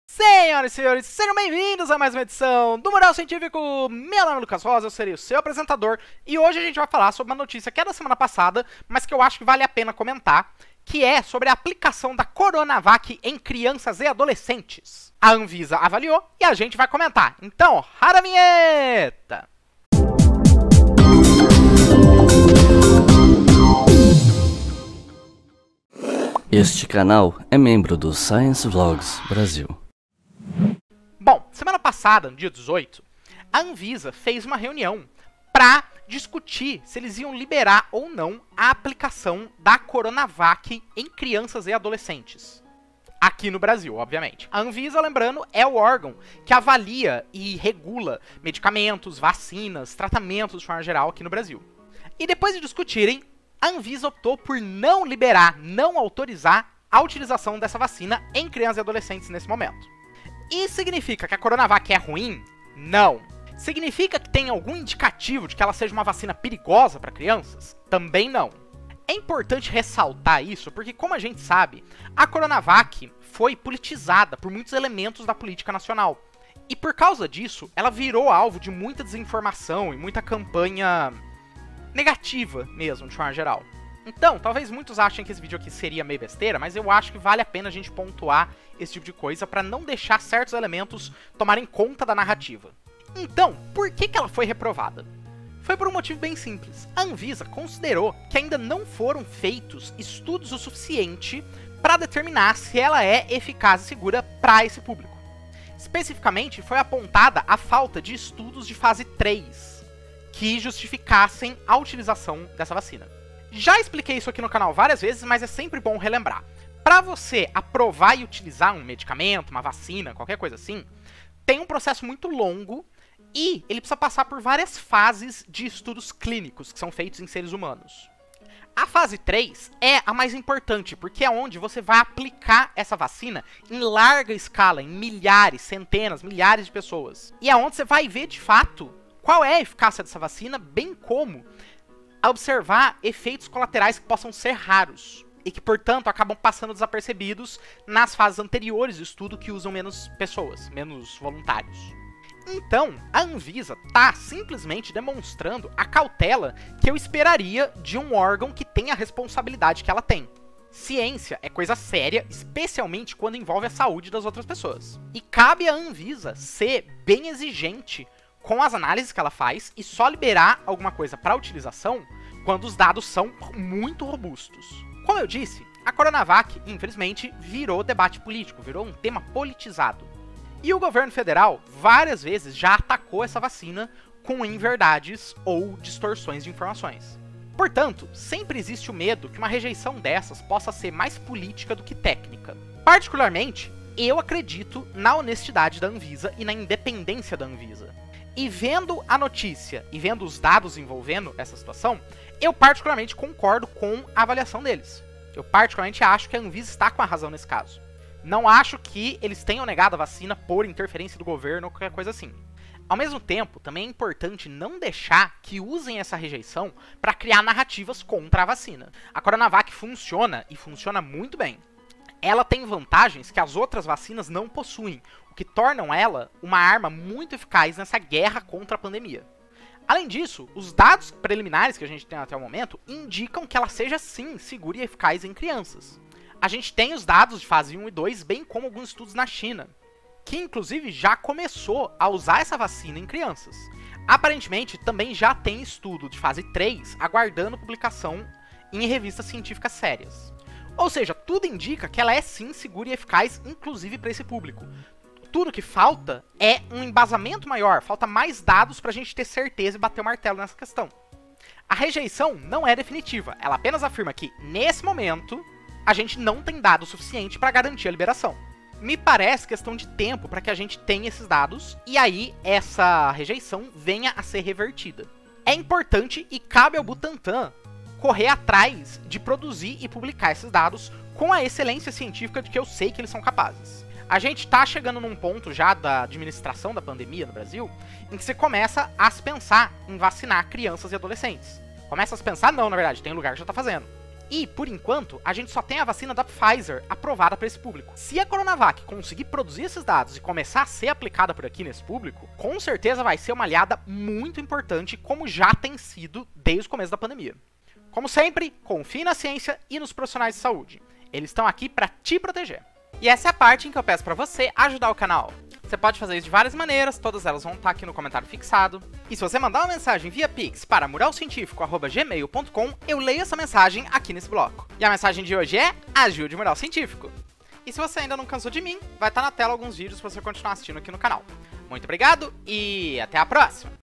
Senhoras e senhores, sejam bem-vindos a mais uma edição do Mural Científico. Meu nome é Lucas Rosa, eu serei o seu apresentador e hoje a gente vai falar sobre uma notícia que é da semana passada, mas que eu acho que vale a pena comentar, que é sobre a aplicação da Coronavac em crianças e adolescentes. A Anvisa avaliou e a gente vai comentar. Então, roda a vinheta! Este canal é membro do Science Vlogs Brasil. Bom, semana passada, no dia 18, a Anvisa fez uma reunião para discutir se eles iam liberar ou não a aplicação da Coronavac em crianças e adolescentes. Aqui no Brasil, obviamente. A Anvisa, lembrando, é o órgão que avalia e regula medicamentos, vacinas, tratamentos de forma geral aqui no Brasil. E depois de discutirem, a Anvisa optou por não liberar, não autorizar a utilização dessa vacina em crianças e adolescentes nesse momento. Isso significa que a Coronavac é ruim? Não. Significa que tem algum indicativo de que ela seja uma vacina perigosa para crianças? Também não. É importante ressaltar isso porque, como a gente sabe, a Coronavac foi politizada por muitos elementos da política nacional. E por causa disso, ela virou alvo de muita desinformação e muita campanha negativa mesmo, de forma geral. Então, talvez muitos achem que esse vídeo aqui seria meio besteira, mas eu acho que vale a pena a gente pontuar esse tipo de coisa para não deixar certos elementos tomarem conta da narrativa. Então, por que ela foi reprovada? Foi por um motivo bem simples. A Anvisa considerou que ainda não foram feitos estudos o suficiente para determinar se ela é eficaz e segura para esse público. Especificamente, foi apontada a falta de estudos de fase 3 que justificassem a utilização dessa vacina. Já expliquei isso aqui no canal várias vezes, mas é sempre bom relembrar. Para você aprovar e utilizar um medicamento, uma vacina, qualquer coisa assim, tem um processo muito longo e ele precisa passar por várias fases de estudos clínicos que são feitos em seres humanos. A fase 3 é a mais importante, porque é onde você vai aplicar essa vacina em larga escala, em milhares, centenas, milhares de pessoas. E é onde você vai ver, de fato, qual é a eficácia dessa vacina, bem como observar efeitos colaterais que possam ser raros e que, portanto, acabam passando desapercebidos nas fases anteriores do estudo que usam menos pessoas, menos voluntários. Então, a Anvisa está simplesmente demonstrando a cautela que eu esperaria de um órgão que tem a responsabilidade que ela tem. Ciência é coisa séria, especialmente quando envolve a saúde das outras pessoas. E cabe à Anvisa ser bem exigente com as análises que ela faz e só liberar alguma coisa para utilização quando os dados são muito robustos. Como eu disse, a Coronavac, infelizmente, virou debate político, virou um tema politizado. E o governo federal várias vezes já atacou essa vacina com inverdades ou distorções de informações. Portanto, sempre existe o medo que uma rejeição dessas possa ser mais política do que técnica. Particularmente, eu acredito na honestidade da Anvisa e na independência da Anvisa. E vendo a notícia e vendo os dados envolvendo essa situação, eu particularmente concordo com a avaliação deles. Eu particularmente acho que a Anvisa está com a razão nesse caso. Não acho que eles tenham negado a vacina por interferência do governo ou qualquer coisa assim. Ao mesmo tempo, também é importante não deixar que usem essa rejeição para criar narrativas contra a vacina. A Coronavac funciona e funciona muito bem. Ela tem vantagens que as outras vacinas não possuem, o que tornam ela uma arma muito eficaz nessa guerra contra a pandemia. Além disso, os dados preliminares que a gente tem até o momento indicam que ela seja sim segura e eficaz em crianças. A gente tem os dados de fase 1 e 2, bem como alguns estudos na China, que inclusive já começou a usar essa vacina em crianças. Aparentemente, também já tem estudo de fase 3 aguardando publicação em revistas científicas sérias. Ou seja, tudo indica que ela é sim segura e eficaz, inclusive para esse público. Tudo que falta é um embasamento maior, falta mais dados para a gente ter certeza e bater o martelo nessa questão. A rejeição não é definitiva, ela apenas afirma que, nesse momento, a gente não tem dado suficiente para garantir a liberação. Me parece questão de tempo para que a gente tenha esses dados e aí essa rejeição venha a ser revertida. É importante e cabe ao Butantan correr atrás de produzir e publicar esses dados com a excelência científica de que eu sei que eles são capazes. A gente tá chegando num ponto já da administração da pandemia no Brasil em que você começa a se pensar em vacinar crianças e adolescentes. Começa a se pensar, não, na verdade, tem lugar que já tá fazendo. E, por enquanto, a gente só tem a vacina da Pfizer aprovada para esse público. Se a Coronavac conseguir produzir esses dados e começar a ser aplicada por aqui nesse público, com certeza vai ser uma aliada muito importante, como já tem sido desde o começo da pandemia. Como sempre, confie na ciência e nos profissionais de saúde. Eles estão aqui para te proteger. E essa é a parte em que eu peço para você ajudar o canal. Você pode fazer isso de várias maneiras, todas elas vão estar aqui no comentário fixado. E se você mandar uma mensagem via Pix para muralcientifico@gmail.com, eu leio essa mensagem aqui nesse bloco. E a mensagem de hoje é: ajude o Mural Científico. E se você ainda não cansou de mim, vai estar na tela alguns vídeos para você continuar assistindo aqui no canal. Muito obrigado e até a próxima!